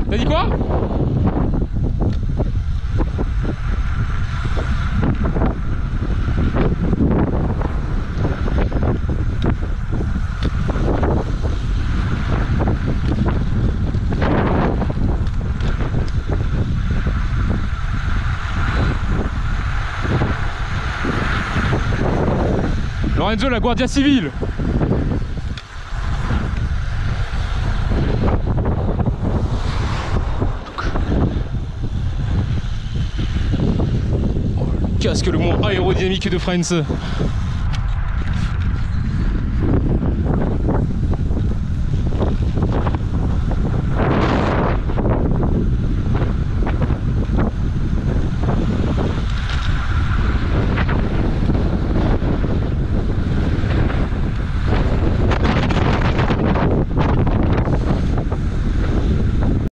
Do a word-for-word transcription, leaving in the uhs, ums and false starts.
T'as dit quoi? Lorenzo, la Guardia Civile. Oh, le casque le moins aérodynamique de France.